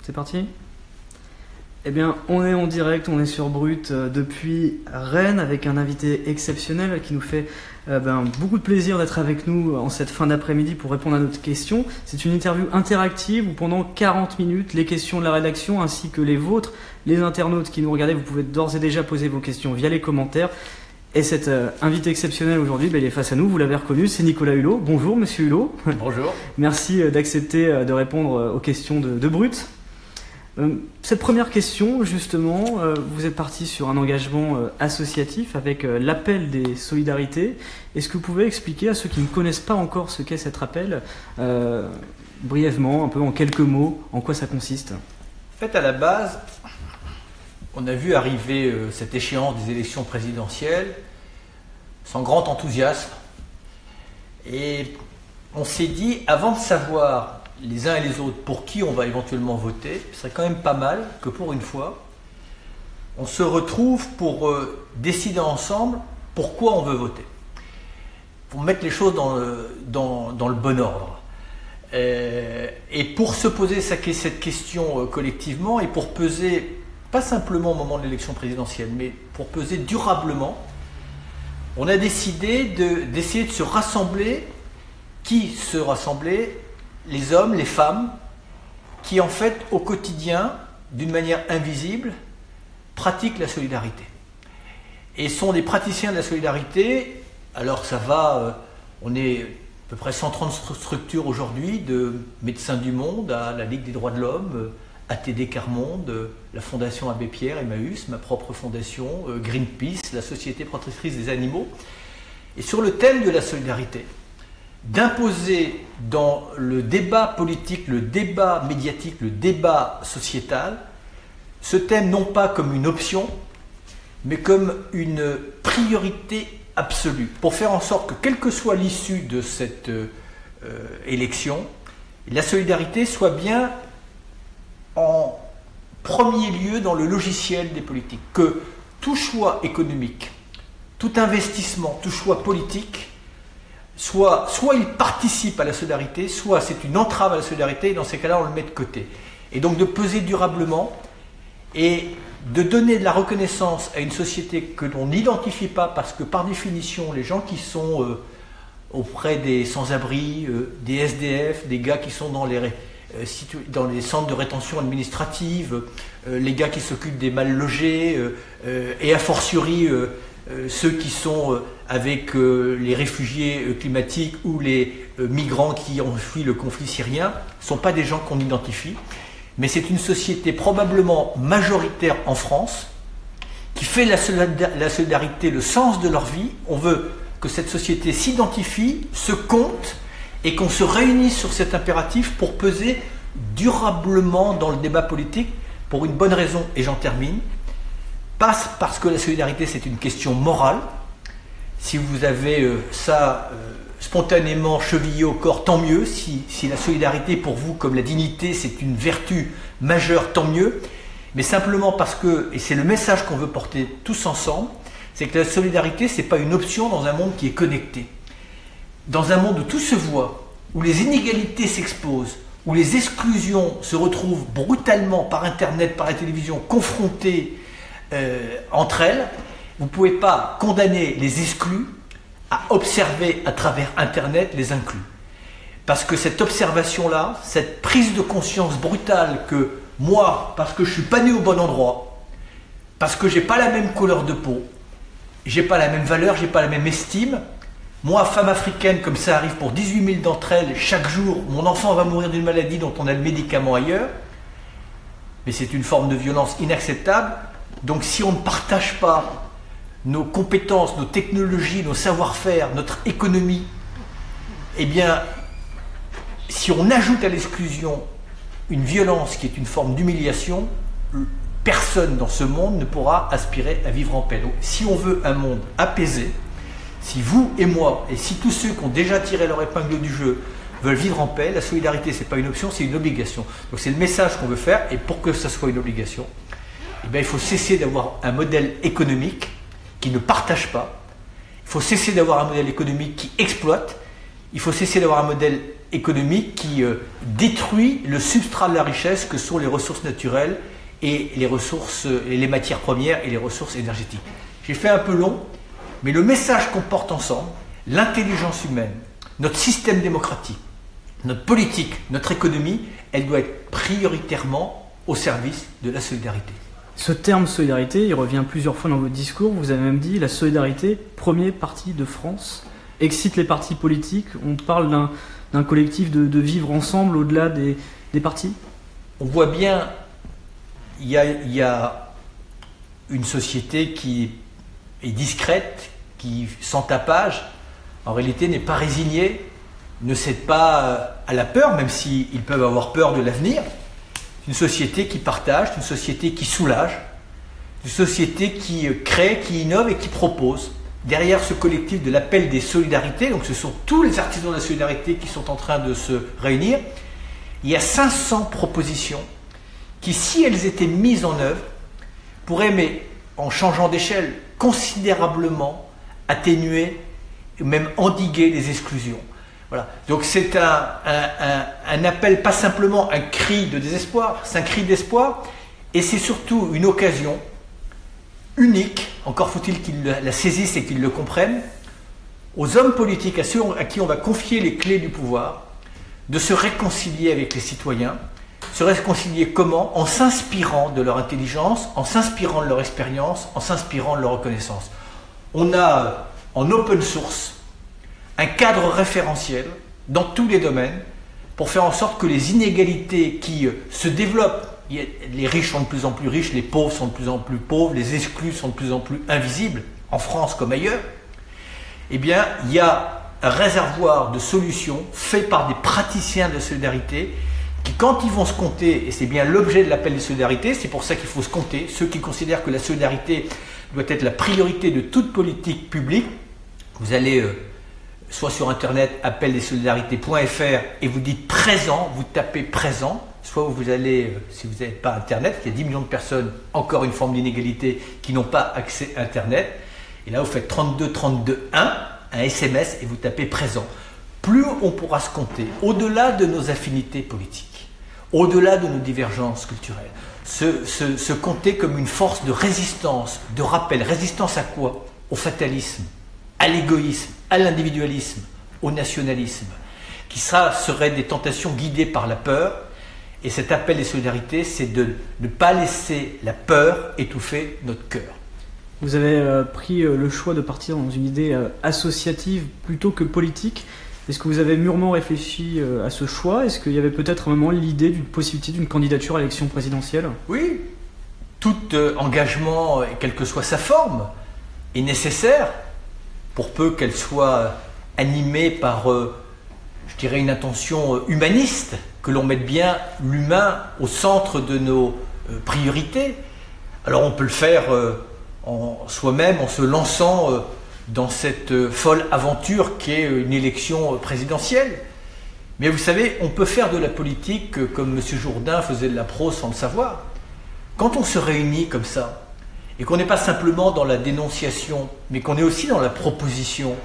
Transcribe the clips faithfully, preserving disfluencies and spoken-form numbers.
C'est parti? Eh bien, on est en direct, on est sur Brut euh, depuis Rennes avec un invité exceptionnel qui nous fait euh, ben, beaucoup de plaisir d'être avec nous en cette fin d'après-midi pour répondre à notre question. C'est une interview interactive où pendant quarante minutes, les questions de la rédaction ainsi que les vôtres, les internautes qui nous regardez, vous pouvez d'ores et déjà poser vos questions via les commentaires. Et cet euh, invité exceptionnel aujourd'hui, ben, il est face à nous, vous l'avez reconnu, c'est Nicolas Hulot. Bonjour Monsieur Hulot. Bonjour. Merci euh, d'accepter euh, de répondre euh, aux questions de, de Brut. Euh, cette première question, justement, euh, vous êtes parti sur un engagement euh, associatif avec euh, l'appel des solidarités. Est-ce que vous pouvez expliquer à ceux qui ne connaissent pas encore ce qu'est cet appel, euh, brièvement, un peu en quelques mots, en quoi ça consiste? En fait, à la base, on a vu arriver euh, cette échéance des élections présidentielles sans grand enthousiasme. Et on s'est dit, avant de savoir les uns et les autres pour qui on va éventuellement voter, ce serait quand même pas mal que pour une fois, on se retrouve pour euh, décider ensemble pourquoi on veut voter. Pour mettre les choses dans le, dans, dans le bon ordre. Euh, et pour se poser cette question euh, collectivement et pour peser, pas simplement au moment de l'élection présidentielle, mais pour peser durablement, on a décidé de, d'essayer de se rassembler. Qui se rassembler? Les hommes, les femmes, qui en fait au quotidien, d'une manière invisible, pratiquent la solidarité. Et sont des praticiens de la solidarité. Alors ça va, euh, on est à peu près cent trente structures aujourd'hui, de Médecins du Monde à la Ligue des droits de l'homme, A T D Quart Monde, la Fondation Abbé Pierre, Emmaüs, ma propre fondation, euh, Greenpeace, la Société protectrice des animaux. Et sur le thème de la solidarité, d'imposer dans le débat politique, le débat médiatique, le débat sociétal, ce thème non pas comme une option, mais comme une priorité absolue, pour faire en sorte que, quelle que soit l'issue de cette euh, élection, la solidarité soit bien en premier lieu dans le logiciel des politiques, que tout choix économique, tout investissement, tout choix politique, Soit, soit il participe à la solidarité, soit c'est une entrave à la solidarité, et dans ces cas-là, on le met de côté. Et donc de peser durablement et de donner de la reconnaissance à une société que l'on n'identifie pas, parce que par définition, les gens qui sont euh, auprès des sans-abri, euh, des S D F, des gars qui sont dans les, euh, dans les centres de rétention administrative, euh, les gars qui s'occupent des mal logés, euh, euh, et a fortiori euh, euh, ceux qui sont... Euh, avec euh, les réfugiés euh, climatiques ou les euh, migrants qui ont fui le conflit syrien, ne sont pas des gens qu'on identifie, mais c'est une société probablement majoritaire en France qui fait la, la solidarité le sens de leur vie. On veut que cette société s'identifie, se compte et qu'on se réunisse sur cet impératif pour peser durablement dans le débat politique pour une bonne raison, et j'en termine, passe parce que la solidarité c'est une question morale. Si vous avez euh, ça euh, spontanément chevillé au corps, tant mieux. Si, si la solidarité pour vous, comme la dignité, c'est une vertu majeure, tant mieux. Mais simplement parce que, et c'est le message qu'on veut porter tous ensemble, c'est que la solidarité, ce n'est pas une option dans un monde qui est connecté. Dans un monde où tout se voit, où les inégalités s'exposent, où les exclusions se retrouvent brutalement par Internet, par la télévision, confrontées euh, entre elles, vous ne pouvez pas condamner les exclus à observer à travers Internet les inclus. Parce que cette observation-là, cette prise de conscience brutale que moi, parce que je ne suis pas né au bon endroit, parce que je n'ai pas la même couleur de peau, je n'ai pas la même valeur, je n'ai pas la même estime, moi, femme africaine, comme ça arrive pour dix-huit mille d'entre elles, chaque jour, mon enfant va mourir d'une maladie dont on a le médicament ailleurs, mais c'est une forme de violence inacceptable. Donc si on ne partage pas nos compétences, nos technologies, nos savoir-faire, notre économie, eh bien, si on ajoute à l'exclusion une violence qui est une forme d'humiliation, personne dans ce monde ne pourra aspirer à vivre en paix. Donc, si on veut un monde apaisé, si vous et moi, et si tous ceux qui ont déjà tiré leur épingle du jeu veulent vivre en paix, la solidarité, ce n'est pas une option, c'est une obligation. Donc c'est le message qu'on veut faire, et pour que ça soit une obligation, eh bien, il faut cesser d'avoir un modèle économique qui ne partage pas, il faut cesser d'avoir un modèle économique qui exploite, il faut cesser d'avoir un modèle économique qui euh, détruit le substrat de la richesse que sont les ressources naturelles et les ressources, et les matières premières et les ressources énergétiques. J'ai fait un peu long, mais le message qu'on porte ensemble, l'intelligence humaine, notre système démocratique, notre politique, notre économie, elle doit être prioritairement au service de la solidarité. Ce terme solidarité, il revient plusieurs fois dans votre discours. Vous avez même dit la solidarité, premier parti de France, excite les partis politiques. On parle d'un, d'un collectif de, de vivre ensemble au-delà des, des partis. On voit bien, il y a, il y a une société qui est discrète, qui, sans tapage, en réalité n'est pas résignée, ne cède pas à la peur, même s'ils peuvent avoir peur de l'avenir. Une société qui partage, une société qui soulage, une société qui crée, qui innove et qui propose. Derrière ce collectif de l'appel des solidarités, donc ce sont tous les artisans de la solidarité qui sont en train de se réunir, il y a cinq cents propositions qui, si elles étaient mises en œuvre, pourraient, mais en changeant d'échelle, considérablement atténuer, même endiguer les exclusions. Voilà. Donc c'est un, un, un, un appel, pas simplement un cri de désespoir, c'est un cri d'espoir, et c'est surtout une occasion unique, encore faut-il qu'ils la saisissent et qu'ils le comprennent, aux hommes politiques, à ceux à qui on va confier les clés du pouvoir, de se réconcilier avec les citoyens. Se réconcilier comment? En s'inspirant de leur intelligence, en s'inspirant de leur expérience, en s'inspirant de leur reconnaissance. On a en open source un cadre référentiel dans tous les domaines pour faire en sorte que les inégalités qui se développent, les riches sont de plus en plus riches, les pauvres sont de plus en plus pauvres, les exclus sont de plus en plus invisibles, en France comme ailleurs, eh bien, il y a un réservoir de solutions fait par des praticiens de solidarité qui, quand ils vont se compter, et c'est bien l'objet de l'appel de solidarité, c'est pour ça qu'il faut se compter, ceux qui considèrent que la solidarité doit être la priorité de toute politique publique, vous allez euh, soit sur internet appel des solidarités point f r et vous dites présent, vous tapez présent, soit vous allez, euh, si vous n'avez pas internet, il y a dix millions de personnes, encore une forme d'inégalité, qui n'ont pas accès à internet, et là vous faites trente-deux trente-deux un, un S M S et vous tapez présent. Plus on pourra se compter, au-delà de nos affinités politiques, au-delà de nos divergences culturelles, se, se, se compter comme une force de résistance, de rappel. Résistance à quoi? Au fatalisme, à l'égoïsme, à l'individualisme, au nationalisme, qui ça serait des tentations guidées par la peur. Et cet appel des solidarités, c'est de ne pas laisser la peur étouffer notre cœur. Vous avez euh, pris euh, le choix de partir dans une idée euh, associative plutôt que politique. Est-ce que vous avez mûrement réfléchi euh, à ce choix? Est-ce qu'il y avait peut-être à un moment l'idée d'une possibilité d'une candidature à l'élection présidentielle? Oui, tout euh, engagement, quelle que soit sa forme, est nécessaire, pour peu qu'elle soit animée par, euh, je dirais, une intention humaniste, que l'on mette bien l'humain au centre de nos euh, priorités. Alors on peut le faire euh, en soi-même, en se lançant euh, dans cette euh, folle aventure qu'est une élection présidentielle. Mais vous savez, on peut faire de la politique euh, comme M. Jourdain faisait de la prose sans le savoir. Quand on se réunit comme ça, et qu'on n'est pas simplement dans la dénonciation, mais qu'on est aussi dans la proposition,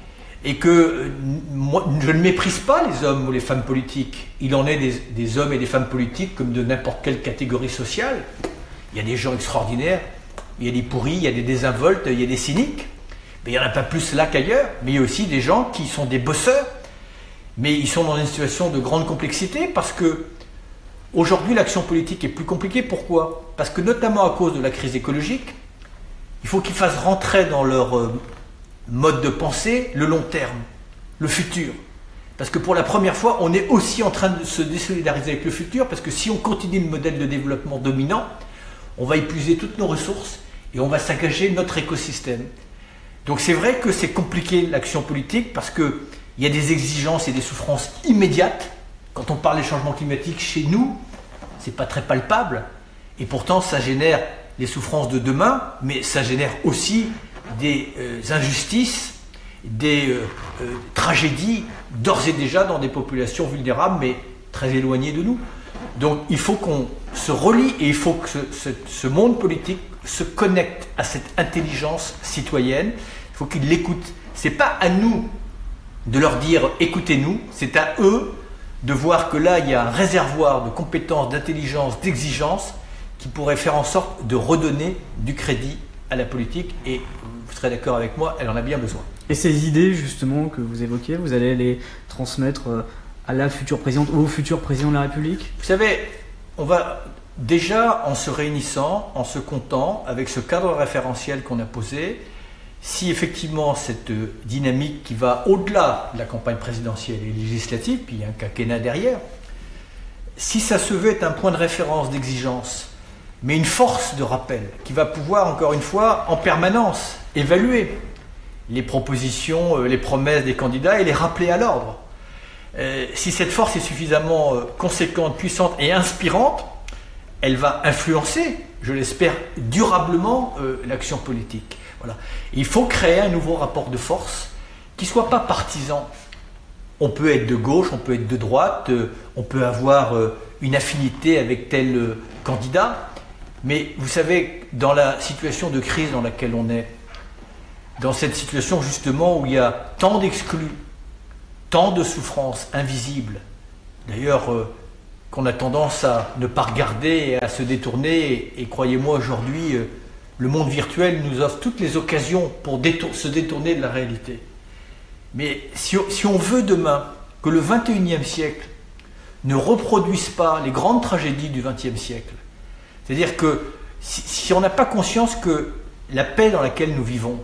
et que euh, moi, je ne méprise pas les hommes ou les femmes politiques. Il en est des, des hommes et des femmes politiques comme de n'importe quelle catégorie sociale. Il y a des gens extraordinaires, il y a des pourris, il y a des désinvoltes, il y a des cyniques. Mais il n'y en a pas plus là qu'ailleurs. Mais il y a aussi des gens qui sont des bosseurs, mais ils sont dans une situation de grande complexité parce que aujourd'hui l'action politique est plus compliquée. Pourquoi? Parce que notamment à cause de la crise écologique, il faut qu'ils fassent rentrer dans leur euh, mode de pensée le long terme, le futur. Parce que pour la première fois, on est aussi en train de se désolidariser avec le futur, parce que si on continue le modèle de développement dominant, on va épuiser toutes nos ressources et on va saccager notre écosystème. Donc c'est vrai que c'est compliqué l'action politique parce qu'il y a des exigences et des souffrances immédiates. Quand on parle des changements climatiques chez nous, c'est pas très palpable. Et pourtant ça génère les souffrances de demain, mais ça génère aussi des euh, injustices, des euh, euh, tragédies d'ores et déjà dans des populations vulnérables mais très éloignées de nous. Donc il faut qu'on se relie et il faut que ce, ce, ce monde politique se connecte à cette intelligence citoyenne. Il faut qu'il l'écoute. Ce n'est pas à nous de leur dire « écoutez-nous », c'est à eux de voir que là, il y a un réservoir de compétences, d'intelligence, d'exigence qui pourrait faire en sorte de redonner du crédit à la politique. Et vous serez d'accord avec moi, elle en a bien besoin. Et ces idées, justement, que vous évoquiez, vous allez les transmettre à la future présidente ou au futur président de la République? Vous savez, on va déjà, en se réunissant, en se comptant avec ce cadre référentiel qu'on a posé, si effectivement cette dynamique qui va au-delà de la campagne présidentielle et législative, puis il y a un quinquennat derrière, si ça se veut être un point de référence d'exigence, mais une force de rappel qui va pouvoir, encore une fois, en permanence, évaluer les propositions, les promesses des candidats et les rappeler à l'ordre. Euh, si cette force est suffisamment euh, conséquente, puissante et inspirante, elle va influencer, je l'espère, durablement euh, l'action politique. Voilà. Il faut créer un nouveau rapport de force qui ne soit pas partisan. On peut être de gauche, on peut être de droite, euh, on peut avoir euh, une affinité avec tel euh, candidat, mais vous savez, dans la situation de crise dans laquelle on est, dans cette situation justement où il y a tant d'exclus, tant de souffrances invisibles, d'ailleurs euh, qu'on a tendance à ne pas regarder et à se détourner, et, et croyez-moi aujourd'hui, euh, le monde virtuel nous offre toutes les occasions pour détour, se détourner de la réalité. Mais si, si on veut demain que le vingt et unième siècle ne reproduise pas les grandes tragédies du vingtième siècle, c'est-à-dire que si, si on n'a pas conscience que la paix dans laquelle nous vivons,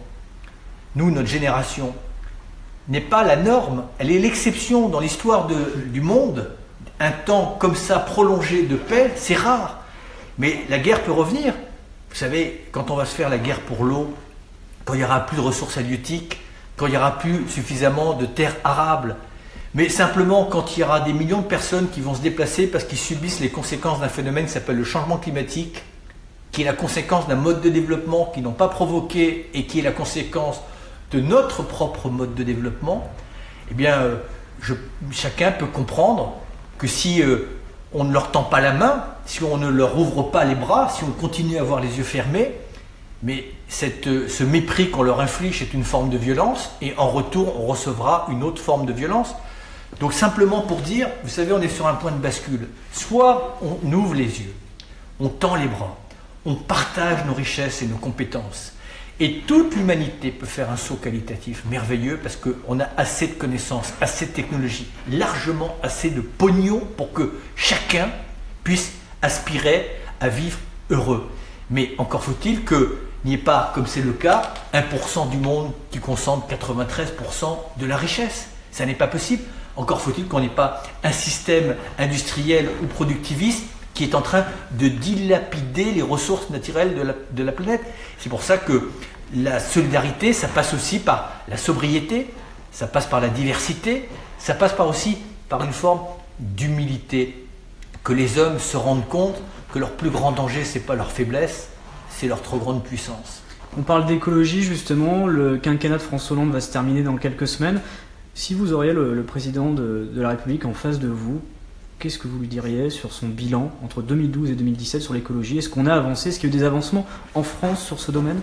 nous, notre génération, n'est pas la norme, elle est l'exception dans l'histoire du monde. Un temps comme ça prolongé de paix, c'est rare. Mais la guerre peut revenir. Vous savez, quand on va se faire la guerre pour l'eau, quand il n'y aura plus de ressources halieutiques, quand il n'y aura plus suffisamment de terres arables, mais simplement quand il y aura des millions de personnes qui vont se déplacer parce qu'ils subissent les conséquences d'un phénomène qui s'appelle le changement climatique, qui est la conséquence d'un mode de développement qu'ils n'ont pas provoqué et qui est la conséquence de notre propre mode de développement, eh bien, euh, je, chacun peut comprendre que si euh, on ne leur tend pas la main, si on ne leur ouvre pas les bras, si on continue à avoir les yeux fermés, mais cette, euh, ce mépris qu'on leur inflige est une forme de violence, et en retour, on recevra une autre forme de violence. Donc simplement pour dire, vous savez, on est sur un point de bascule. Soit on ouvre les yeux, on tend les bras, on partage nos richesses et nos compétences, et toute l'humanité peut faire un saut qualitatif merveilleux parce qu'on a assez de connaissances, assez de technologies, largement assez de pognon pour que chacun puisse aspirer à vivre heureux. Mais encore faut-il qu'il n'y ait pas, comme c'est le cas, un pour cent du monde qui concentre quatre-vingt-treize pour cent de la richesse. Ça n'est pas possible. Encore faut-il qu'on n'ait pas un système industriel ou productiviste qui est en train de dilapider les ressources naturelles de la, de la planète. C'est pour ça que la solidarité, ça passe aussi par la sobriété, ça passe par la diversité, ça passe par aussi par une forme d'humilité. Que les hommes se rendent compte que leur plus grand danger, ce n'est pas leur faiblesse, c'est leur trop grande puissance. On parle d'écologie justement, le quinquennat de François Hollande va se terminer dans quelques semaines. Si vous auriez le, le président de, de la République en face de vous, qu'est-ce que vous lui diriez sur son bilan entre deux mille douze et deux mille dix-sept sur l'écologie? Est-ce qu'on a avancé? Est-ce qu'il y a eu des avancements en France sur ce domaine?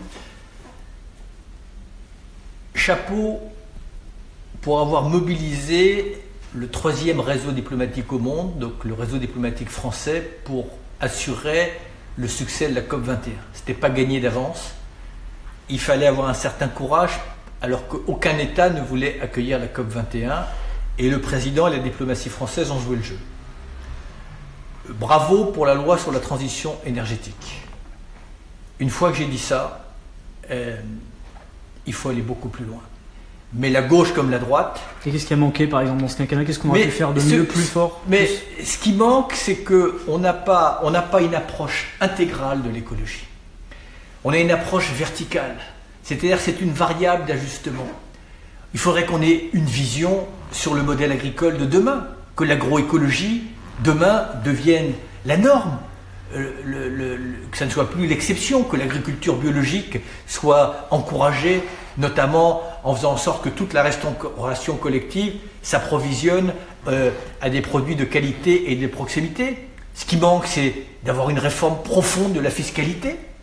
Chapeau pour avoir mobilisé le troisième réseau diplomatique au monde, donc le réseau diplomatique français, pour assurer le succès de la COP vingt et un. Ce n'était pas gagné d'avance. Il fallait avoir un certain courage, alors qu'aucun État ne voulait accueillir la COP vingt et un, et le président et la diplomatie française ont joué le jeu. Bravo pour la loi sur la transition énergétique. Une fois que j'ai dit ça, euh, il faut aller beaucoup plus loin. Mais la gauche comme la droite... Et qu'est-ce qui a manqué par exemple dans ce quinquennat? Qu'est-ce qu'on aurait pu faire de mieux, plus fort? Mais plus... ce qui manque, c'est qu'on n'a pas, on n'a pas une approche intégrale de l'écologie. On a une approche verticale. C'est-à-dire que c'est une variable d'ajustement. Il faudrait qu'on ait une vision sur le modèle agricole de demain, que l'agroécologie, demain, devienne la norme, le, le, le, que ça ne soit plus l'exception, que l'agriculture biologique soit encouragée, notamment en faisant en sorte que toute la restauration collective s'approvisionne euh, à des produits de qualité et de proximité. Ce qui manque, c'est d'avoir une réforme profonde de la fiscalité.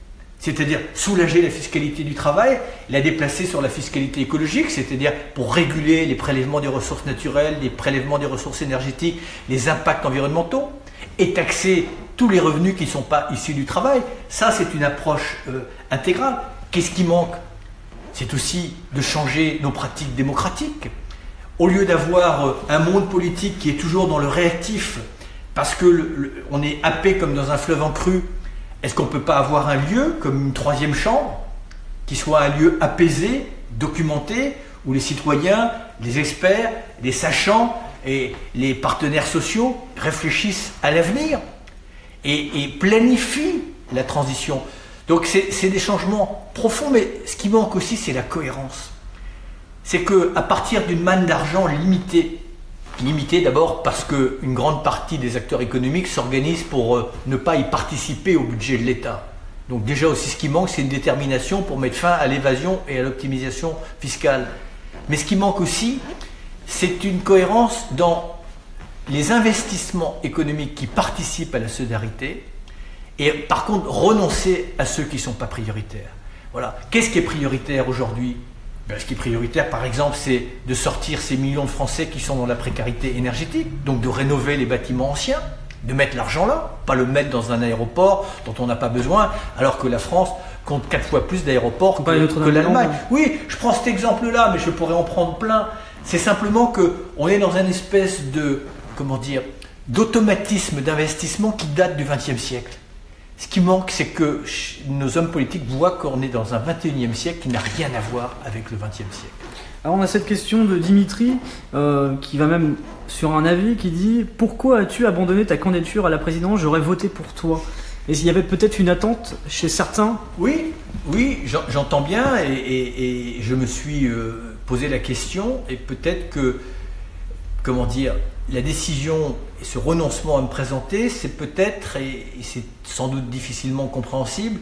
c'est-à-dire soulager la fiscalité du travail, la déplacer sur la fiscalité écologique, c'est-à-dire pour réguler les prélèvements des ressources naturelles, les prélèvements des ressources énergétiques, les impacts environnementaux, et taxer tous les revenus qui ne sont pas issus du travail. Ça, c'est une approche euh, intégrale. Qu'est-ce qui manque? C'est aussi de changer nos pratiques démocratiques. Au lieu d'avoir euh, un monde politique qui est toujours dans le réactif, parce que le, le, on est happé comme dans un fleuve en crue, est-ce qu'on ne peut pas avoir un lieu comme une troisième chambre, qui soit un lieu apaisé, documenté, où les citoyens, les experts, les sachants et les partenaires sociaux réfléchissent à l'avenir et, et planifient la transition? Donc c'est des changements profonds, mais ce qui manque aussi, c'est la cohérence. C'est qu'à partir d'une manne d'argent limitée, limitée d'abord parce qu'une grande partie des acteurs économiques s'organisent pour euh, ne pas y participer au budget de l'État. Donc déjà aussi ce qui manque, c'est une détermination pour mettre fin à l'évasion et à l'optimisation fiscale. Mais ce qui manque aussi, c'est une cohérence dans les investissements économiques qui participent à la solidarité et par contre renoncer à ceux qui ne sont pas prioritaires. Voilà. Qu'est-ce qui est prioritaire aujourd'hui? Ben, ce qui est prioritaire, par exemple, c'est de sortir ces millions de Français qui sont dans la précarité énergétique, donc de rénover les bâtiments anciens, de mettre l'argent là, pas le mettre dans un aéroport dont on n'a pas besoin, alors que la France compte quatre fois plus d'aéroports que, que l'Allemagne. Oui, je prends cet exemple-là, mais je pourrais en prendre plein. C'est simplement qu'on est dans une espèce de, comment dire, d'automatisme d'investissement qui date du vingtième siècle. Ce qui manque, c'est que nos hommes politiques voient qu'on est dans un vingt et unième siècle qui n'a rien à voir avec le vingtième siècle. Alors on a cette question de Dimitri, euh, qui va même sur un avis, qui dit « Pourquoi as-tu abandonné ta candidature à la présidence? J'aurais voté pour toi. » Et s'il y avait peut-être une attente chez certains? Oui, oui, j'entends bien et, et, et je me suis euh, posé la question et peut-être que, comment dire, la décision et ce renoncement à me présenter, c'est peut-être, et, et c'est sans doute difficilement compréhensible,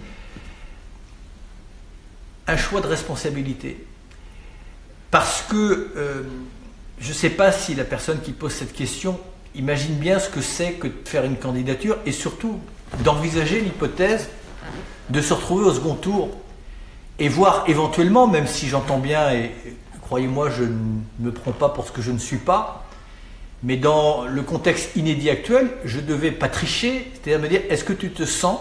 un choix de responsabilité. Parce que euh, je ne sais pas si la personne qui pose cette question imagine bien ce que c'est que de faire une candidature et surtout d'envisager l'hypothèse de se retrouver au second tour et voir éventuellement, même si j'entends bien, et croyez-moi, je ne me prends pas pour ce que je ne suis pas, mais dans le contexte inédit actuel, je devais pas tricher, c'est-à-dire me dire, est-ce que tu te sens,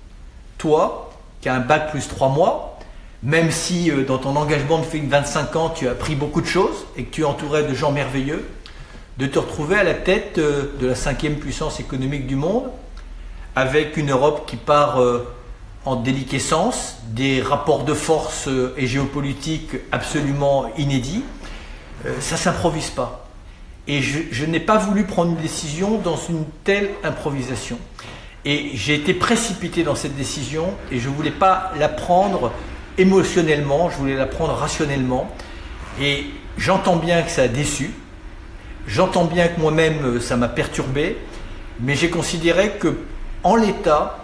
toi, qui as un bac plus trois mois, même si euh, dans ton engagement depuis vingt-cinq ans, tu as appris beaucoup de choses et que tu es entouré de gens merveilleux, de te retrouver à la tête euh, de la cinquième puissance économique du monde, avec une Europe qui part euh, en déliquescence, des rapports de force euh, et géopolitiques absolument inédits, euh, ça ne s'improvise pas. Et je, je n'ai pas voulu prendre une décision dans une telle improvisation. Et j'ai été précipité dans cette décision et je ne voulais pas la prendre émotionnellement, je voulais la prendre rationnellement. Et j'entends bien que ça a déçu, j'entends bien que moi-même ça m'a perturbé, mais j'ai considéré que en l'état,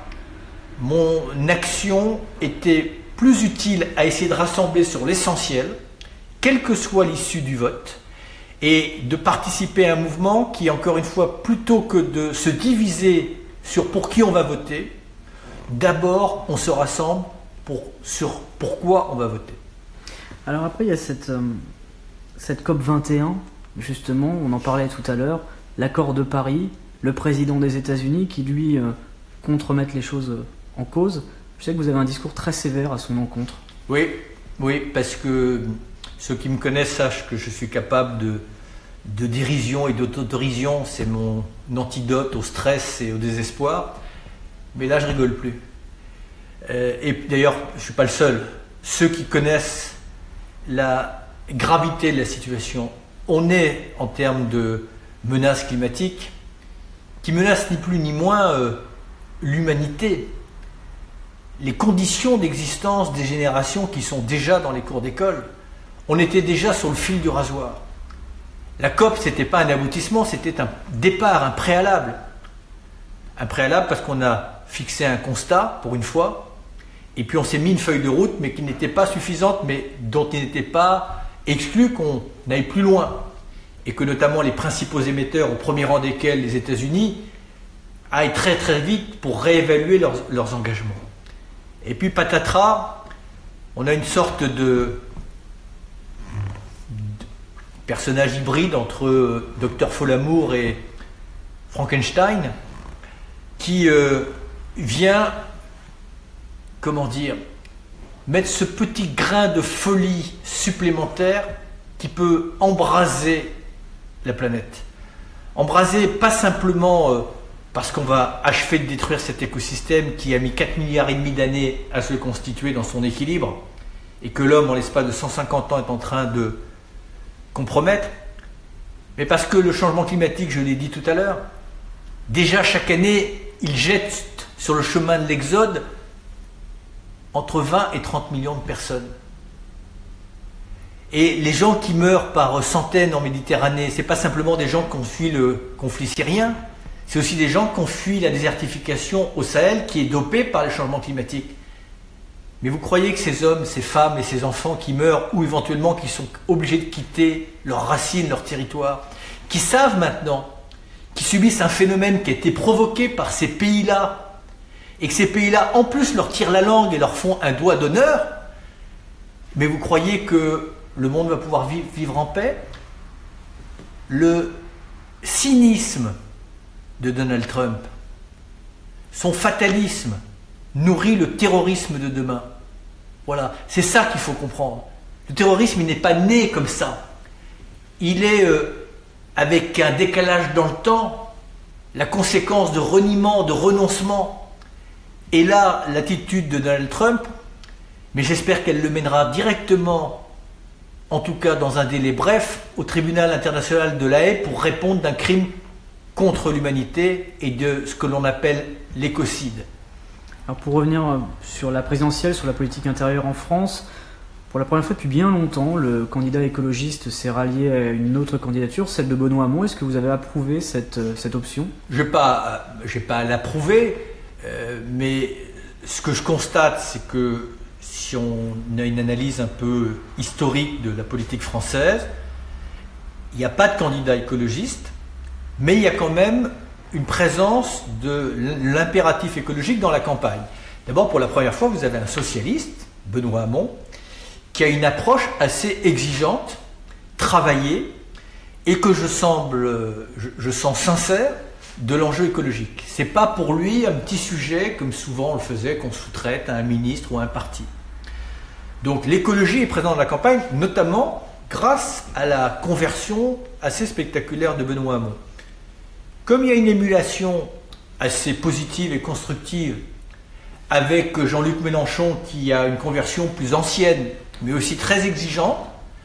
mon action était plus utile à essayer de rassembler sur l'essentiel, quelle que soit l'issue du vote, et de participer à un mouvement qui, encore une fois, plutôt que de se diviser sur pour qui on va voter, d'abord on se rassemble pour, sur pourquoi on va voter. Alors après, il y a cette, euh, cette COP vingt et un, justement, on en parlait tout à l'heure, l'accord de Paris, le président des États-Unis qui, lui, euh, compte remettre les choses euh, en cause. Je sais que vous avez un discours très sévère à son encontre. Oui, oui, parce que ceux qui me connaissent sachent que je suis capable de, de dérision et d'autodérision, c'est mon antidote au stress et au désespoir. Mais là, je rigole plus. Euh, et d'ailleurs, je ne suis pas le seul. Ceux qui connaissent la gravité de la situation, on est en termes de menaces climatiques qui menacent ni plus ni moins euh, l'humanité. Les conditions d'existence des générations qui sont déjà dans les cours d'école. On était déjà sur le fil du rasoir. La COP, ce n'était pas un aboutissement, c'était un départ, un préalable. Un préalable parce qu'on a fixé un constat, pour une fois, et puis on s'est mis une feuille de route, mais qui n'était pas suffisante, mais dont il n'était pas exclu qu'on aille plus loin. Et que notamment les principaux émetteurs, au premier rang desquels les États-Unis, aillent très très vite pour réévaluer leurs, leurs engagements. Et puis patatras, on a une sorte de, de personnage hybride entre docteur Folamour et Frankenstein, qui euh, vient, comment dire, mettre ce petit grain de folie supplémentaire qui peut embraser la planète. Embraser pas simplement euh, parce qu'on va achever de détruire cet écosystème qui a mis quatre milliards et demi d'années à se constituer dans son équilibre et que l'homme, en l'espace de cent cinquante ans, est en train de compromettre, mais parce que le changement climatique, je l'ai dit tout à l'heure, déjà chaque année, il jette sur le chemin de l'exode entre vingt et trente millions de personnes. Et les gens qui meurent par centaines en Méditerranée, ce n'est pas simplement des gens qui ont fui le conflit syrien, c'est aussi des gens qui ont fui la désertification au Sahel qui est dopée par le changement climatique. Mais vous croyez que ces hommes, ces femmes et ces enfants qui meurent ou éventuellement qui sont obligés de quitter leurs racines, leur territoire, qui savent maintenant, qui subissent un phénomène qui a été provoqué par ces pays-là, et que ces pays-là en plus leur tirent la langue et leur font un doigt d'honneur, mais vous croyez que le monde va pouvoir vivre, vivre en paix? Le cynisme de Donald Trump, son fatalisme, nourrit le terrorisme de demain. Voilà, c'est ça qu'il faut comprendre. Le terrorisme, il n'est pas né comme ça. Il est, euh, avec un décalage dans le temps, la conséquence de reniement, de renoncement. Et là, l'attitude de Donald Trump, mais j'espère qu'elle le mènera directement, en tout cas dans un délai bref, au tribunal international de La Haye pour répondre d'un crime contre l'humanité et de ce que l'on appelle l'écocide. Alors pour revenir sur la présidentielle, sur la politique intérieure en France, pour la première fois depuis bien longtemps, le candidat écologiste s'est rallié à une autre candidature, celle de Benoît Hamon. Est-ce que vous avez approuvé cette, cette option? Je n'ai pas, j'ai pas à l'approuver, euh, mais ce que je constate, c'est que si on a une analyse un peu historique de la politique française, il n'y a pas de candidat écologiste, mais il y a quand même une présence de l'impératif écologique dans la campagne. D'abord, pour la première fois, vous avez un socialiste, Benoît Hamon, qui a une approche assez exigeante, travaillée, et que je, semble, je, je sens sincère de l'enjeu écologique. Ce n'est pas pour lui un petit sujet, comme souvent on le faisait, qu'on sous-traite à un ministre ou à un parti. Donc l'écologie est présente dans la campagne, notamment grâce à la conversion assez spectaculaire de Benoît Hamon. Comme il y a une émulation assez positive et constructive avec Jean-Luc Mélenchon qui a une conversion plus ancienne, mais aussi très exigeante,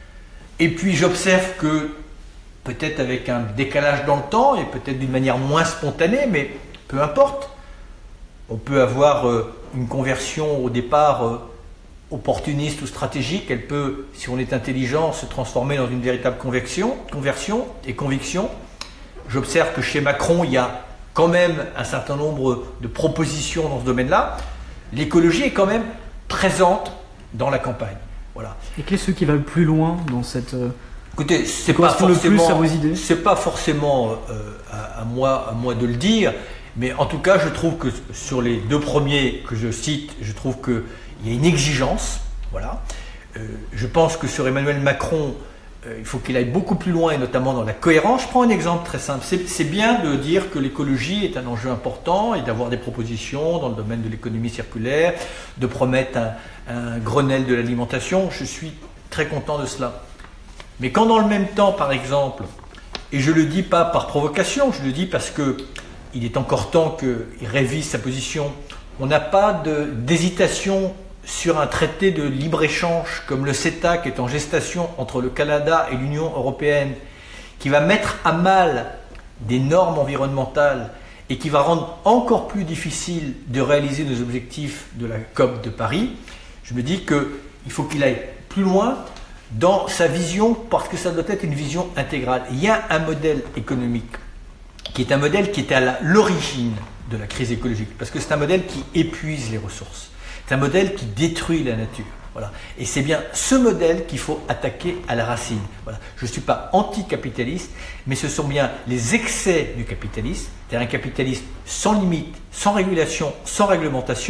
et puis j'observe que, peut-être avec un décalage dans le temps, et peut-être d'une manière moins spontanée, mais peu importe, on peut avoir une conversion au départ opportuniste ou stratégique, elle peut, si on est intelligent, se transformer dans une véritable conversion, conversion et conviction. J'observe que chez Macron, il y a quand même un certain nombre de propositions dans ce domaine-là. L'écologie est quand même présente dans la campagne. Voilà. Et quels sont ceux qui va le plus loin dans cette... Écoutez, c'est pas forcément, le plus à vos idées. C'est pas forcément euh, à, à, moi, à moi de le dire, mais en tout cas, je trouve que sur les deux premiers que je cite, je trouve qu'il y a une exigence. Voilà. Euh, je pense que sur Emmanuel Macron, il faut qu'il aille beaucoup plus loin, et notamment dans la cohérence. Je prends un exemple très simple. C'est bien de dire que l'écologie est un enjeu important et d'avoir des propositions dans le domaine de l'économie circulaire, de promettre un, un Grenelle de l'alimentation. Je suis très content de cela. Mais quand dans le même temps, par exemple, et je ne le dis pas par provocation, je le dis parce qu'il est encore temps qu'il révise sa position, on n'a pas d'hésitation sur un traité de libre-échange comme le CETA qui est en gestation entre le Canada et l'Union européenne, qui va mettre à mal des normes environnementales et qui va rendre encore plus difficile de réaliser nos objectifs de la COP de Paris, je me dis qu'il faut qu'il aille plus loin dans sa vision parce que ça doit être une vision intégrale. Il y a un modèle économique qui est un modèle qui était à l'origine de la crise écologique parce que c'est un modèle qui épuise les ressources. C'est un modèle qui détruit la nature. Voilà. Et c'est bien ce modèle qu'il faut attaquer à la racine. Voilà. Je ne suis pas anticapitaliste, mais ce sont bien les excès du capitalisme, c'est-à-dire un capitalisme sans limite, sans régulation, sans réglementation,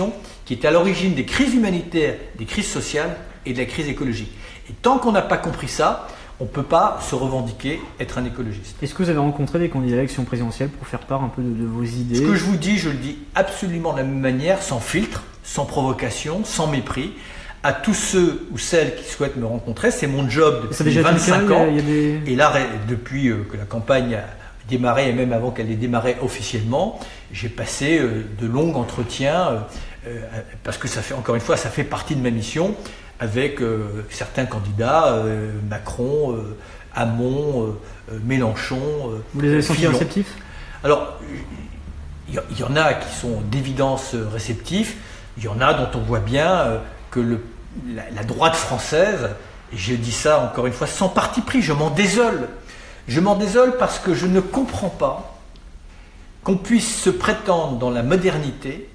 qui est à l'origine des crises humanitaires, des crises sociales et de la crise écologique. Et tant qu'on n'a pas compris ça, on ne peut pas se revendiquer être un écologiste. Est-ce que vous avez rencontré des candidats à l'élection présidentielle pour faire part un peu de, de vos idées? Ce que je vous dis, je le dis absolument de la même manière, sans filtre, sans provocation, sans mépris. À tous ceux ou celles qui souhaitent me rencontrer, c'est mon job depuis vingt-cinq ans. Il y a des... Et là, depuis que la campagne a démarré, et même avant qu'elle ait démarré officiellement, j'ai passé de longs entretiens, parce que ça fait, encore une fois, ça fait partie de ma mission, avec euh, certains candidats, euh, Macron, euh, Hamon, euh, Mélenchon. Euh, Vous les avez sentis réceptifs? Alors, il y, y en a qui sont d'évidence réceptifs, il y en a dont on voit bien euh, que le, la, la droite française, et je dis ça encore une fois sans parti pris, je m'en désole. Je m'en désole parce que je ne comprends pas qu'on puisse se prétendre dans la modernité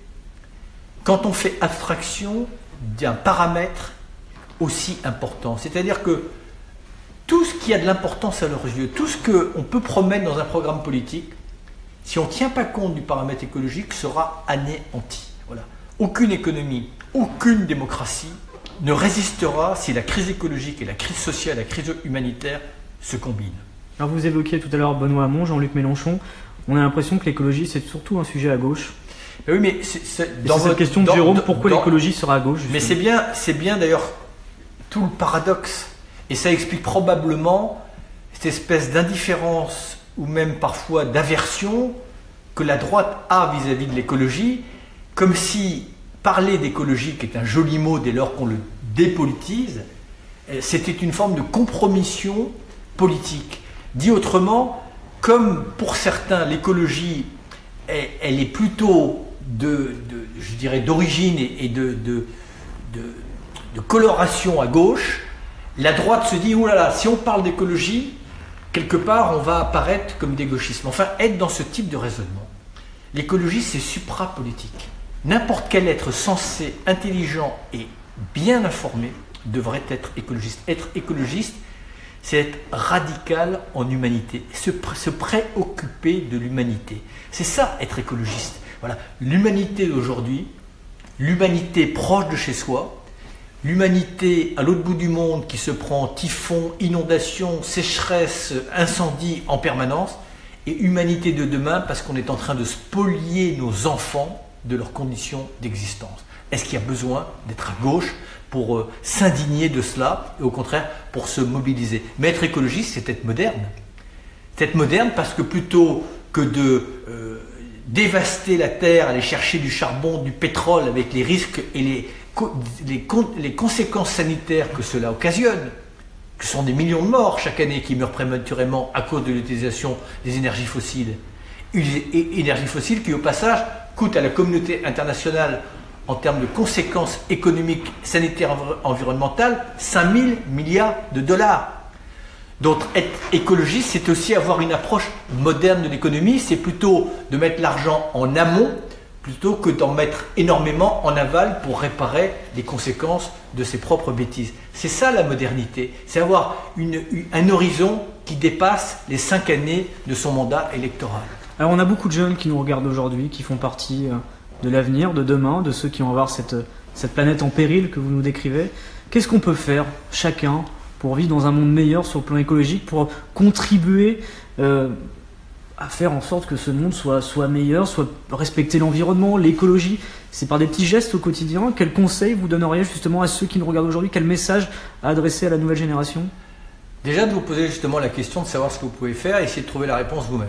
quand on fait abstraction d'un paramètre aussi important. C'est-à-dire que tout ce qui a de l'importance à leurs yeux, tout ce qu'on peut promettre dans un programme politique, si on ne tient pas compte du paramètre écologique, sera anéanti. Voilà. Aucune économie, aucune démocratie ne résistera si la crise écologique et la crise sociale, la crise humanitaire se combinent. Alors vous évoquiez tout à l'heure Benoît Hamon, Jean-Luc Mélenchon. On a l'impression que l'écologie, c'est surtout un sujet à gauche. Mais oui, mais c'est dans cette question de dans, Jérôme, dans, pourquoi l'écologie sera à gauche justement. Mais c'est bien, c'est bien d'ailleurs tout le paradoxe, et ça explique probablement cette espèce d'indifférence ou même parfois d'aversion que la droite a vis-à-vis de l'écologie, comme si parler d'écologie, qui est un joli mot dès lors qu'on le dépolitise, c'était une forme de compromission politique. Dit autrement, comme pour certains l'écologie, elle est plutôt de, de je dirais, d'origine et de, de, de, de coloration à gauche, la droite se dit, oh là là, si on parle d'écologie, quelque part on va apparaître comme des gauchistes. Enfin, être dans ce type de raisonnement, l'écologie c'est suprapolitique. N'importe quel être sensé, intelligent et bien informé devrait être écologiste. Être écologiste, c'est être radical en humanité, se, pré se préoccuper de l'humanité. C'est ça, être écologiste. Voilà. L'humanité d'aujourd'hui, l'humanité proche de chez soi, l'humanité à l'autre bout du monde qui se prend typhon, inondation, sécheresse, incendie en permanence, et humanité de demain parce qu'on est en train de spolier nos enfants de leurs conditions d'existence. Est-ce qu'il y a besoin d'être à gauche pour euh, s'indigner de cela et au contraire pour se mobiliser? Mais être écologiste, c'est être moderne. C'est être moderne parce que plutôt que de euh, dévaster la terre, aller chercher du charbon, du pétrole avec les risques et les, les, les conséquences sanitaires que cela occasionne, que sont des millions de morts chaque année qui meurent prématurément à cause de l'utilisation des énergies fossiles. Et énergies fossiles qui au passage coûtent à la communauté internationale en termes de conséquences économiques, sanitaires, environnementales, cinq mille milliards de dollars. Donc être écologiste, c'est aussi avoir une approche moderne de l'économie, c'est plutôt de mettre l'argent en amont, plutôt que d'en mettre énormément en aval pour réparer les conséquences de ses propres bêtises. C'est ça la modernité, c'est avoir une, un horizon qui dépasse les cinq années de son mandat électoral. Alors on a beaucoup de jeunes qui nous regardent aujourd'hui, qui font partie de l'avenir, de demain, de ceux qui vont avoir cette, cette planète en péril que vous nous décrivez. Qu'est-ce qu'on peut faire, chacun, pour vivre dans un monde meilleur sur le plan écologique, pour contribuer euh, à faire en sorte que ce monde soit, soit meilleur, soit respecter l'environnement, l'écologie? C'est par des petits gestes au quotidien. Quels conseils vous donneriez justement à ceux qui nous regardent aujourd'hui? Quel message à adresser à la nouvelle génération? Déjà de vous poser justement la question de savoir ce que vous pouvez faire et essayer de trouver la réponse vous-même.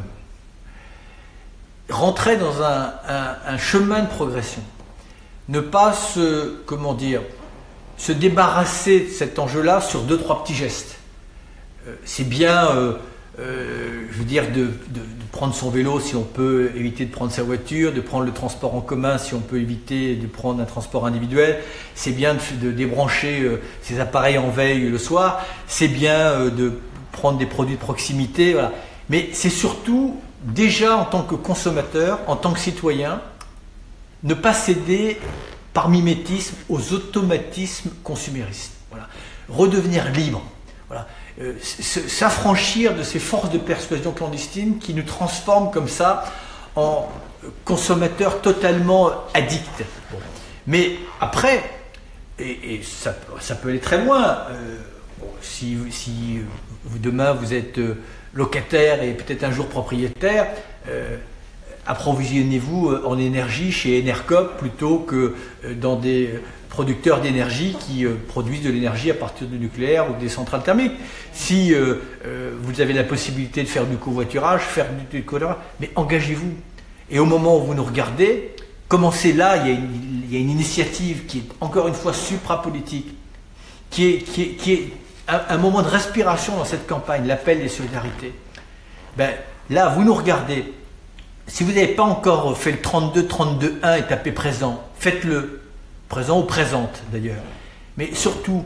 Rentrer dans un, un, un chemin de progression. Ne pas se, comment dire, se débarrasser de cet enjeu-là sur deux, trois petits gestes. Euh, c'est bien, euh, euh, je veux dire, de, de, de prendre son vélo si on peut éviter de prendre sa voiture, de prendre le transport en commun si on peut éviter de prendre un transport individuel. C'est bien de, de débrancher euh, ses appareils en veille le soir. C'est bien euh, de prendre des produits de proximité. Voilà. Mais c'est surtout, déjà en tant que consommateur, en tant que citoyen, ne pas céder par mimétisme aux automatismes consuméristes. Voilà. Redevenir libre. Voilà. Euh, s'affranchir de ces forces de persuasion clandestines qui nous transforment comme ça en consommateurs totalement addicts. Bon. Mais après, et, et ça, ça peut aller très loin, euh, bon, si, si vous, demain vous êtes euh, locataire et peut-être un jour propriétaire, euh, approvisionnez-vous en énergie chez Enercop plutôt que euh, dans des producteurs d'énergie qui euh, produisent de l'énergie à partir du nucléaire ou des centrales thermiques. Si euh, euh, vous avez la possibilité de faire du covoiturage, faire du covoiturage, mais engagez-vous. Et au moment où vous nous regardez, commencez là, il y a une, il y a une initiative qui est encore une fois supra-politique, qui est, qui est, qui est un, un moment de respiration dans cette campagne, l'appel des solidarités. Ben, là, vous nous regardez. Si vous n'avez pas encore fait le trente-deux trente-deux un et tapé présent, faites-le. Présent ou présente d'ailleurs. Mais surtout,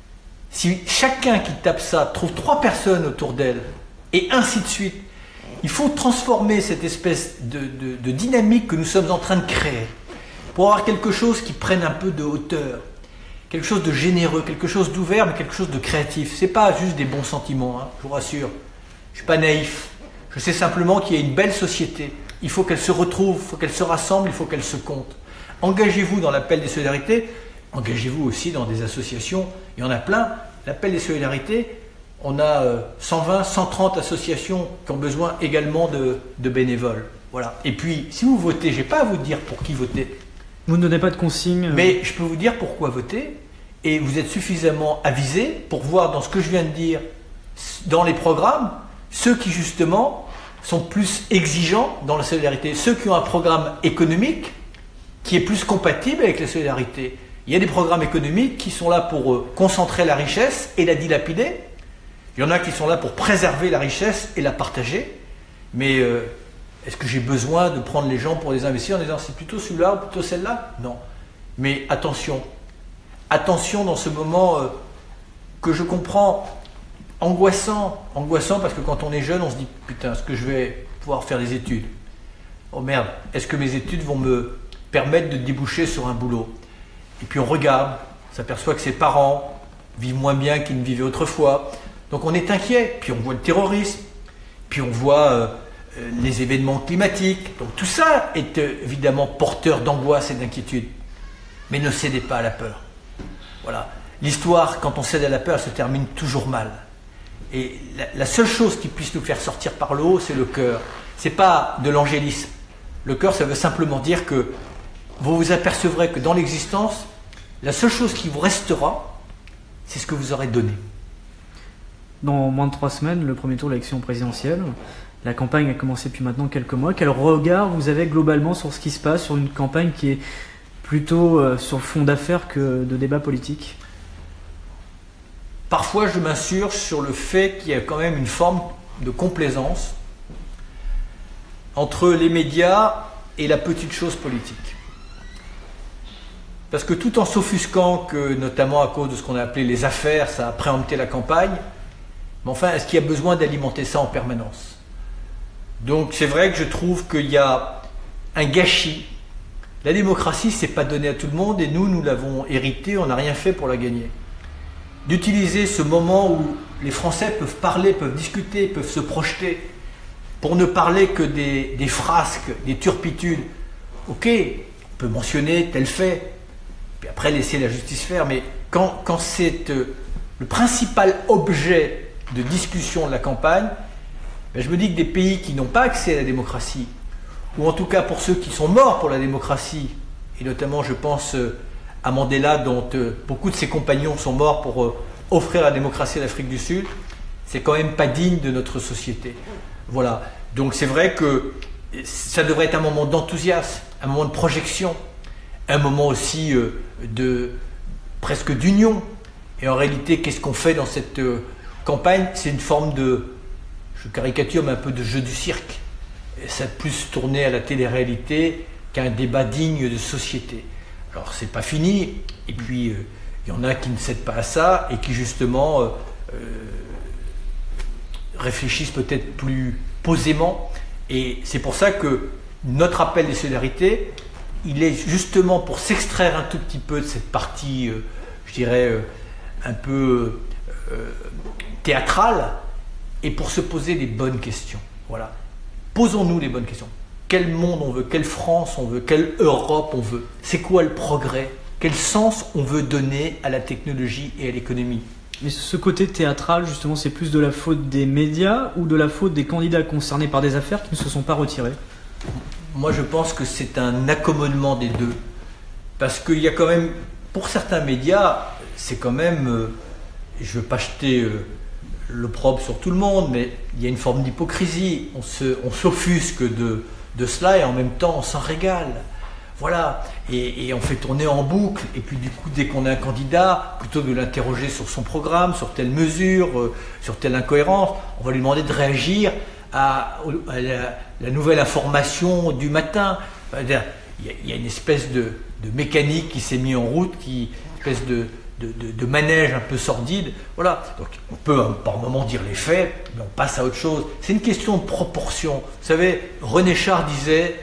si chacun qui tape ça trouve trois personnes autour d'elle, et ainsi de suite, il faut transformer cette espèce de, de, de dynamique que nous sommes en train de créer pour avoir quelque chose qui prenne un peu de hauteur, quelque chose de généreux, quelque chose d'ouvert, mais quelque chose de créatif. Ce n'est pas juste des bons sentiments, hein, je vous rassure. Je ne suis pas naïf. Je sais simplement qu'il y a une belle société. Il faut qu'elle se retrouve, il faut qu'elle se rassemble, il faut qu'elle se compte. Engagez-vous dans l'appel des solidarités, engagez-vous aussi dans des associations, il y en a plein. L'appel des solidarités, on a cent vingt, cent trente associations qui ont besoin également de, de bénévoles. Voilà. Et puis, si vous votez, je n'ai pas à vous dire pour qui voter. Vous ne donnez pas de consignes. Mais je peux vous dire pourquoi voter, et vous êtes suffisamment avisé pour voir dans ce que je viens de dire, dans les programmes, ceux qui justement sont plus exigeants dans la solidarité, ceux qui ont un programme économique qui est plus compatible avec la solidarité. Il y a des programmes économiques qui sont là pour euh, concentrer la richesse et la dilapider. Il y en a qui sont là pour préserver la richesse et la partager. Mais euh, est-ce que j'ai besoin de prendre les gens pour les investir en disant c'est plutôt celui-là ou plutôt celle-là? Non. Mais attention. Attention dans ce moment euh, que je comprends angoissant. Angoissant parce que quand on est jeune, on se dit putain, est-ce que je vais pouvoir faire des études? Oh merde, est-ce que mes études vont me permettre de déboucher sur un boulot? Et puis on regarde, on s'aperçoit que ses parents vivent moins bien qu'ils ne vivaient autrefois. Donc on est inquiet. Puis on voit le terrorisme, puis on voit euh, les événements climatiques. Donc tout ça est euh, évidemment porteur d'angoisse et d'inquiétude. Mais ne cédez pas à la peur. Voilà. L'histoire, quand on cède à la peur, se termine toujours mal. Et la, la seule chose qui puisse nous faire sortir par le haut, c'est le cœur. C'est pas de l'angélisme. Le cœur, ça veut simplement dire que vous vous apercevrez que dans l'existence, la seule chose qui vous restera, c'est ce que vous aurez donné. Dans moins de trois semaines, le premier tour de l'élection présidentielle, la campagne a commencé depuis maintenant quelques mois. Quel regard vous avez globalement sur ce qui se passe, sur une campagne qui est plutôt euh, sur le fond d'affaires que de débat politique? Parfois, je m'insurge sur le fait qu'il y a quand même une forme de complaisance entre les médias et la petite chose politique. Parce que tout en s'offusquant que, notamment à cause de ce qu'on a appelé les affaires, ça a préempté la campagne, mais enfin, est-ce qu'il y a besoin d'alimenter ça en permanence? Donc c'est vrai que je trouve qu'il y a un gâchis. La démocratie, c'est pas donné à tout le monde, et nous, nous l'avons hérité, on n'a rien fait pour la gagner. D'utiliser ce moment où les Français peuvent parler, peuvent discuter, peuvent se projeter, pour ne parler que des, des frasques, des turpitudes. Ok, on peut mentionner tel fait, puis après laisser la justice faire, mais quand, quand c'est euh, le principal objet de discussion de la campagne, ben je me dis que des pays qui n'ont pas accès à la démocratie, ou en tout cas pour ceux qui sont morts pour la démocratie, et notamment je pense euh, à Mandela, dont euh, beaucoup de ses compagnons sont morts pour euh, offrir la démocratie à l'Afrique du Sud, c'est quand même pas digne de notre société. Voilà, donc c'est vrai que ça devrait être un moment d'enthousiasme, un moment de projection, un moment aussi euh, de presque d'union. Et en réalité, qu'est-ce qu'on fait dans cette euh, campagne? C'est une forme de, je caricature, mais un peu de jeu du cirque. Et ça a plus tourné à la télé-réalité qu'à un débat digne de société. Alors c'est pas fini, et puis il euh, y en a qui ne cèdent pas à ça, et qui justement euh, euh, réfléchissent peut-être plus posément. Et c'est pour ça que notre appel des solidarités, il est justement pour s'extraire un tout petit peu de cette partie, euh, je dirais, euh, un peu euh, théâtrale, et pour se poser des bonnes questions. Voilà. Posons-nous les bonnes questions. quel monde on veut, quelle France on veut, quelle Europe on veut. C'est quoi le progrès? Quel sens on veut donner à la technologie et à l'économie? Mais ce côté théâtral, justement, c'est plus de la faute des médias ou de la faute des candidats concernés par des affaires qui ne se sont pas retirés? Moi, je pense que c'est un accommodement des deux. Parce qu'il y a quand même, pour certains médias, c'est quand même, euh, je ne veux pas jeter euh, l'opprobre sur tout le monde, mais il y a une forme d'hypocrisie. On se, on s'offusque de, de cela et en même temps, on s'en régale. Voilà, et, et on fait tourner en boucle, et puis du coup, dès qu'on a un candidat, plutôt que de l'interroger sur son programme, sur telle mesure, euh, sur telle incohérence, on va lui demander de réagir à, à la, la nouvelle information du matin. Il y a, il y a une espèce de, de mécanique qui s'est mise en route, qui, une espèce de, de, de, de manège un peu sordide. Voilà, donc on peut hein, par moment dire les faits, mais on passe à autre chose. C'est une question de proportion. Vous savez, René Char disait...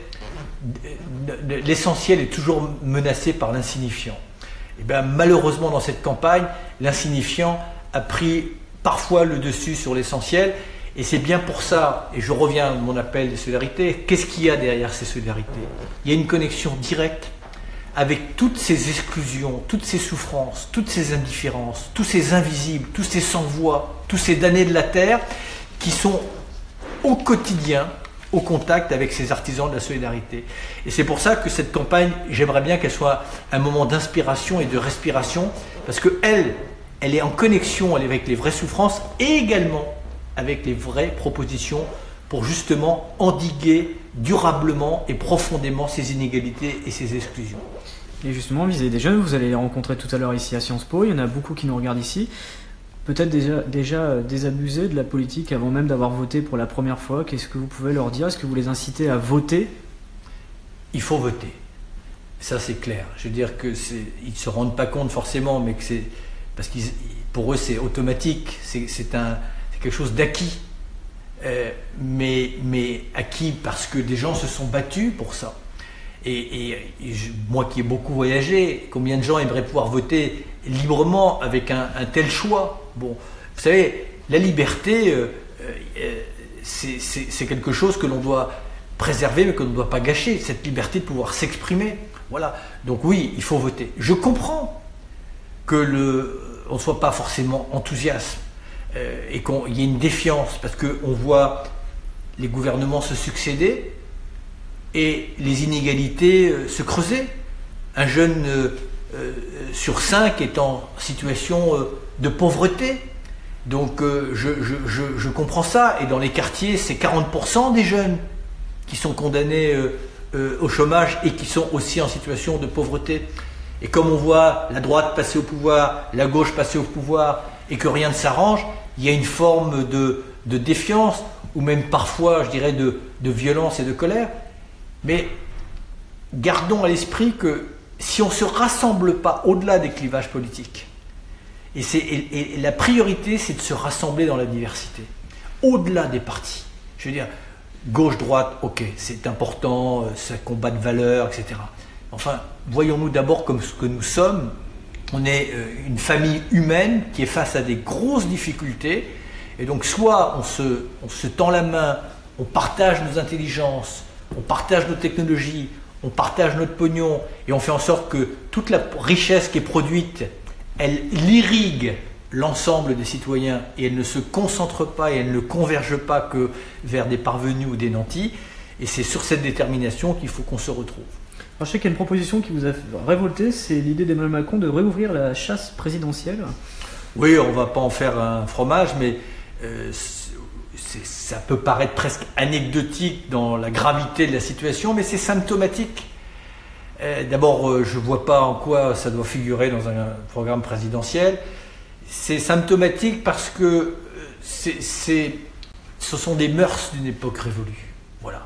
l'essentiel est toujours menacé par l'insignifiant. Et bien, malheureusement, dans cette campagne, l'insignifiant a pris parfois le dessus sur l'essentiel. Et c'est bien pour ça, et je reviens à mon appel de solidarité, qu'est-ce qu'il y a derrière ces solidarités? Il y a une connexion directe avec toutes ces exclusions, toutes ces souffrances, toutes ces indifférences, tous ces invisibles, tous ces sans-voix, tous ces damnés de la terre qui sont au quotidien au contact avec ces artisans de la solidarité. Et c'est pour ça que cette campagne, j'aimerais bien qu'elle soit un moment d'inspiration et de respiration, parce qu'elle, elle est en connexion avec les vraies souffrances et également avec les vraies propositions pour justement endiguer durablement et profondément ces inégalités et ces exclusions. Et justement, vous avez des jeunes, vous allez les rencontrer tout à l'heure ici à Sciences Po, il y en a beaucoup qui nous regardent ici. Peut-être déjà, déjà désabusés de la politique avant même d'avoir voté pour la première fois. Qu'est-ce que vous pouvez leur dire? Est-ce que vous les incitez à voter? Il faut voter. Ça, c'est clair. Je veux dire que c'est, ils ne se rendent pas compte forcément, mais que c'est parce que pour eux, c'est automatique. C'est, c'est, un, c'est quelque chose d'acquis. Euh, mais, mais acquis parce que des gens se sont battus pour ça. Et, et, et je, moi qui ai beaucoup voyagé, combien de gens aimeraient pouvoir voter librement avec un, un tel choix? Bon, vous savez, la liberté, euh, euh, c'est, c'est, c'est quelque chose que l'on doit préserver, mais que l'on ne doit pas gâcher, cette liberté de pouvoir s'exprimer. Voilà. Donc oui, il faut voter. Je comprends que le, on ne soit pas forcément enthousiaste euh, et qu'il y ait une défiance, parce qu'on voit les gouvernements se succéder et les inégalités euh, se creuser. Un jeune euh, euh, sur cinq est en situation euh, de pauvreté. Donc euh, je, je, je, je comprends ça. Et dans les quartiers, c'est quarante pour cent des jeunes qui sont condamnés euh, euh, au chômage et qui sont aussi en situation de pauvreté. Et comme on voit la droite passer au pouvoir, la gauche passer au pouvoir et que rien ne s'arrange, il y a une forme de, de défiance ou même parfois, je dirais, de, de violence et de colère. Mais gardons à l'esprit que si on ne se rassemble pas au-delà des clivages politiques, et, c'est, et, et la priorité c'est de se rassembler dans la diversité, au-delà des partis. Je veux dire, gauche-droite, ok, c'est important, c'est un combat de valeurs, et cetera. Enfin, voyons-nous d'abord comme ce que nous sommes. On est une famille humaine qui est face à des grosses difficultés, et donc soit on se, on se tend la main, on partage nos intelligences, on partage nos technologies, on partage notre pognon et on fait en sorte que toute la richesse qui est produite, elle irrigue l'ensemble des citoyens et elle ne se concentre pas et elle ne converge pas que vers des parvenus ou des nantis. Et c'est sur cette détermination qu'il faut qu'on se retrouve. Alors, je sais qu'il y a une proposition qui vous a révolté, c'est l'idée d'Emmanuel Macron de réouvrir la chasse présidentielle. Oui, on ne va pas en faire un fromage, mais euh, c'est, ça peut paraître presque anecdotique dans la gravité de la situation, mais c'est symptomatique. Euh, d'abord, euh, je ne vois pas en quoi ça doit figurer dans un programme présidentiel. C'est symptomatique parce que euh, c'est, c'est, ce sont des mœurs d'une époque révolue. Voilà.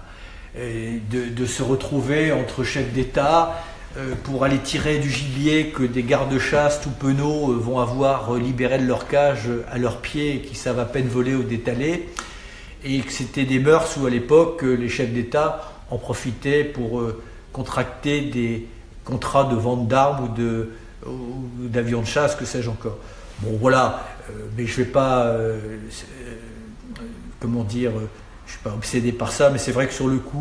Et de, de se retrouver entre chefs d'État euh, pour aller tirer du gibier que des gardes-chasse tout penauds euh, vont avoir euh, libéré de leur cage euh, à leurs pieds et qui savent à peine voler ou détaler. Et que c'était des mœurs où à l'époque euh, les chefs d'État en profitaient pour euh, contracter des contrats de vente d'armes ou, de, ou d'avions de chasse, que sais-je encore. Bon voilà, euh, mais je ne vais pas, euh, euh, comment dire, euh, je ne suis pas obsédé par ça, mais c'est vrai que sur le coup,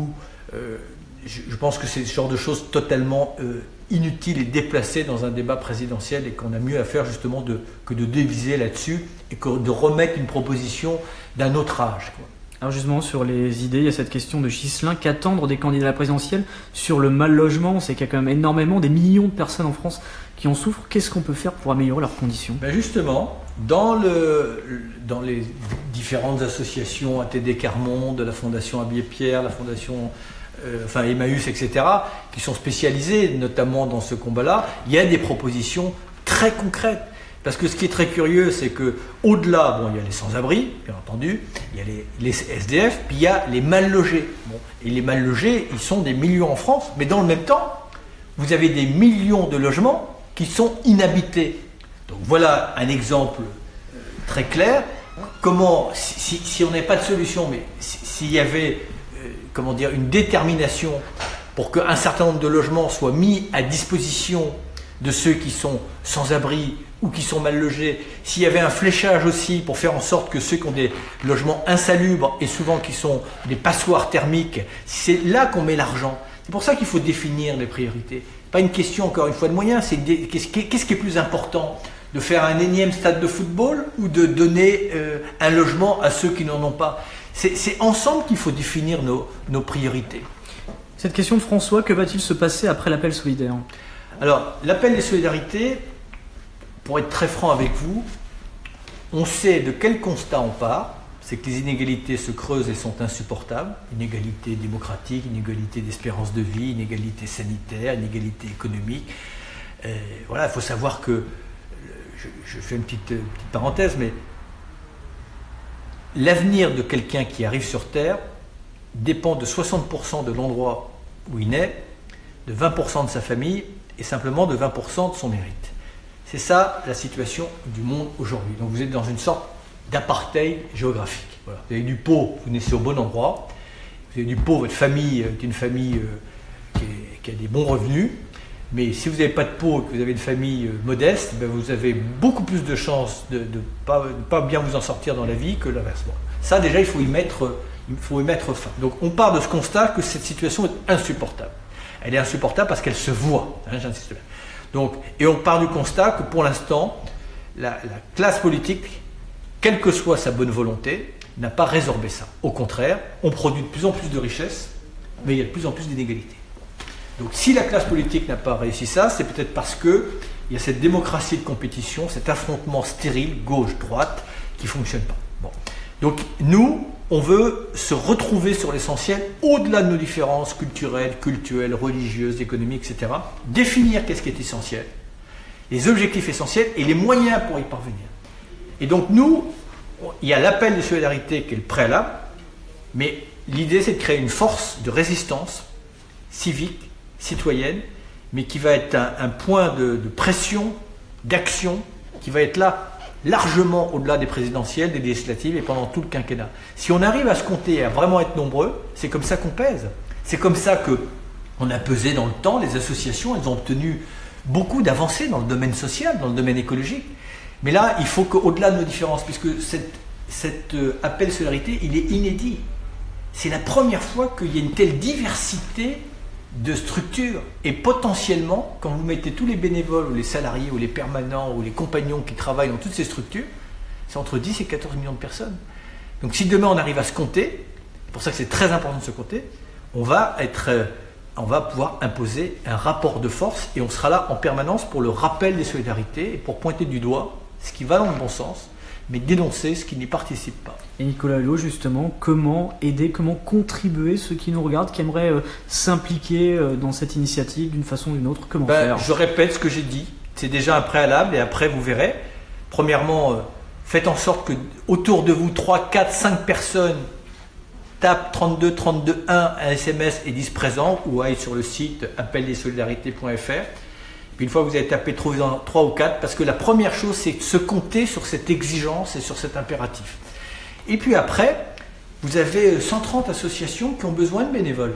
euh, je, je pense que c'est ce genre de choses totalement euh, inutiles et déplacées dans un débat présidentiel et qu'on a mieux à faire justement de, que de diviser là-dessus et que de remettre une proposition d'un autre âge, quoi. Alors justement, sur les idées, il y a cette question de Ghislain. Qu'attendre des candidats à la présidentielle sur le mal logement? On sait qu'il y a quand même énormément, des millions de personnes en France qui en souffrent. Qu'est-ce qu'on peut faire pour améliorer leurs conditions? Ben justement, dans, le, dans les différentes associations, A T D Quart Monde, la Fondation Abbé Pierre, la Fondation euh, enfin, Emmaüs, et cetera, qui sont spécialisées notamment dans ce combat-là, il y a des propositions très concrètes. Parce que ce qui est très curieux, c'est qu'au-delà, bon, il y a les sans-abri, bien entendu, il y a les, les S D F, puis il y a les mal-logés. Bon, et les mal-logés, ils sont des millions en France, mais dans le même temps, vous avez des millions de logements qui sont inhabités. Donc voilà un exemple euh, très clair. Comment, si, si on n'avait pas de solution, mais s'il y avait euh, comment dire, une détermination pour qu'un certain nombre de logements soient mis à disposition de ceux qui sont sans abri ou qui sont mal logés, s'il y avait un fléchage aussi pour faire en sorte que ceux qui ont des logements insalubres et souvent qui sont des passoires thermiques, c'est là qu'on met l'argent. C'est pour ça qu'il faut définir les priorités. Pas une question encore une fois de moyens, c'est qu'est-ce qui, qu'est-ce qui est plus important, de faire un énième stade de football ou de donner euh, un logement à ceux qui n'en ont pas. C'est ensemble qu'il faut définir nos, nos priorités. Cette question de François, que va-t-il se passer après l'appel solidaire? Alors, l'appel des solidarités, pour être très franc avec vous, on sait de quel constat on part, c'est que les inégalités se creusent et sont insupportables, inégalité démocratique, inégalité d'espérance de vie, inégalité sanitaire, inégalité économique. Euh, voilà, il faut savoir que, je, je fais une petite, petite parenthèse, mais l'avenir de quelqu'un qui arrive sur Terre dépend de soixante pour cent de l'endroit où il naît, de vingt pour cent de sa famille et simplement de vingt pour cent de son mérite. C'est ça la situation du monde aujourd'hui. Donc vous êtes dans une sorte d'apartheid géographique. Voilà. Vous avez du pot, vous naissez au bon endroit. Vous avez du pot, votre famille est une famille euh, qui, est, qui a des bons revenus. Mais si vous n'avez pas de pot et que vous avez une famille euh, modeste, ben vous avez beaucoup plus de chances de ne pas, pas bien vous en sortir dans la vie que l'inverse. Bon. Ça déjà, il faut y mettre, il faut y mettre fin. Donc on part de ce constat que cette situation est insupportable. Elle est insupportable parce qu'elle se voit, hein, j'insiste là. Donc, et on part du constat que pour l'instant, la, la classe politique, quelle que soit sa bonne volonté, n'a pas résorbé ça. Au contraire, on produit de plus en plus de richesses, mais il y a de plus en plus d'inégalités. Donc si la classe politique n'a pas réussi ça, c'est peut-être parce qu'il y a cette démocratie de compétition, cet affrontement stérile, gauche-droite, qui ne fonctionne pas. Bon. Donc nous, on veut se retrouver sur l'essentiel, au-delà de nos différences culturelles, cultuelles, religieuses, économiques, et cetera. Définir qu'est-ce qui est essentiel, les objectifs essentiels et les moyens pour y parvenir. Et donc nous, il y a l'appel de solidarité qui est le préalable, mais l'idée c'est de créer une force de résistance civique, citoyenne, mais qui va être un, un point de, de pression, d'action, qui va être là largement au-delà des présidentielles, des législatives et pendant tout le quinquennat. Si on arrive à se compter et à vraiment être nombreux, c'est comme ça qu'on pèse. C'est comme ça qu'on a pesé dans le temps. Les associations, elles ont obtenu beaucoup d'avancées dans le domaine social, dans le domaine écologique. Mais là, il faut qu'au-delà de nos différences, puisque cette, cet euh, appel solidarité, il est inédit. C'est la première fois qu'il y a une telle diversité de structures. Et potentiellement, quand vous mettez tous les bénévoles, ou les salariés, ou les permanents, ou les compagnons qui travaillent dans toutes ces structures, c'est entre dix et quatorze millions de personnes. Donc si demain on arrive à se compter, c'est pour ça que c'est très important de se compter, on va, être, on va pouvoir imposer un rapport de force et on sera là en permanence pour le rappel des solidarités et pour pointer du doigt ce qui va dans le bon sens, mais dénoncer ce qui n'y participe pas. Et Nicolas Hulot, justement, comment aider, comment contribuer ceux qui nous regardent, qui aimeraient euh, s'impliquer euh, dans cette initiative d'une façon ou d'une autre? Comment ben, faire? Je répète ce que j'ai dit, c'est déjà un préalable et après vous verrez. Premièrement, euh, faites en sorte que autour de vous, trois, quatre, cinq personnes tapent trente-deux trente-deux un un S M S et disent présent ou aillent sur le site appel des solidarités point F R. Puis une fois que vous avez tapé, trouvez-en trois ou quatre, parce que la première chose, c'est de se compter sur cette exigence et sur cet impératif. Et puis après, vous avez cent trente associations qui ont besoin de bénévoles.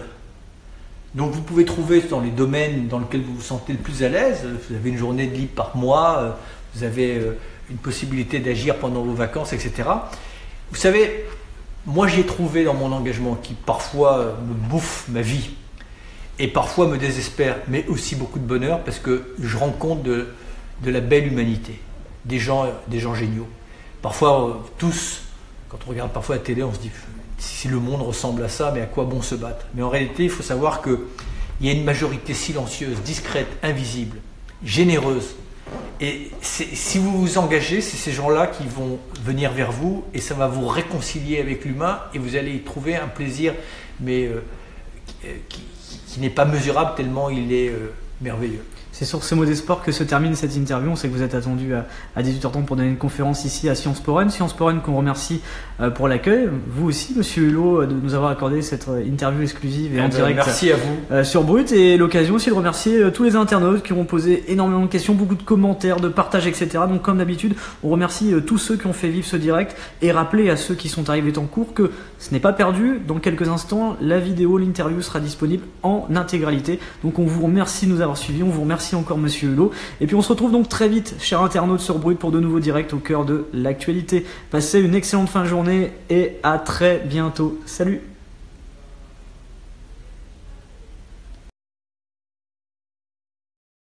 Donc vous pouvez trouver dans les domaines dans lesquels vous vous sentez le plus à l'aise, vous avez une journée de libre par mois, vous avez une possibilité d'agir pendant vos vacances, et cetera. Vous savez, moi j'ai trouvé dans mon engagement qui parfois me bouffe ma vie et parfois me désespère, mais aussi beaucoup de bonheur parce que je rends compte de, de la belle humanité, des gens, des gens géniaux. Parfois, euh, tous, quand on regarde parfois la télé, on se dit si le monde ressemble à ça, mais à quoi bon se battre? Mais en réalité, il faut savoir qu'il y a une majorité silencieuse, discrète, invisible, généreuse. Et si vous vous engagez, c'est ces gens-là qui vont venir vers vous et ça va vous réconcilier avec l'humain et vous allez y trouver un plaisir, mais euh, qui, qui n'est pas mesurable tellement il est euh, merveilleux. C'est sur ces mots d'espoir que se termine cette interview. On sait que vous êtes attendu à, à dix-huit heures trente pour donner une conférence ici à Sciences Po Rennes. Sciences Po Rennes qu'on remercie euh, pour l'accueil. Vous aussi, Monsieur Hulot, de nous avoir accordé cette interview exclusive et eh en ben, direct merci à vous. Euh, sur Brut. Et l'occasion aussi de remercier euh, tous les internautes qui ont posé énormément de questions, beaucoup de commentaires, de partages, et cetera. Donc comme d'habitude, on remercie euh, tous ceux qui ont fait vivre ce direct et rappeler à ceux qui sont arrivés en cours que ce n'est pas perdu. Dans quelques instants, la vidéo, l'interview sera disponible en intégralité. Donc on vous remercie de nous avoir suivis. On vous remercie encore Monsieur Hulot. Et puis on se retrouve donc très vite, chers internautes, sur Brut pour de nouveaux directs au cœur de l'actualité. Passez une excellente fin de journée et à très bientôt. Salut!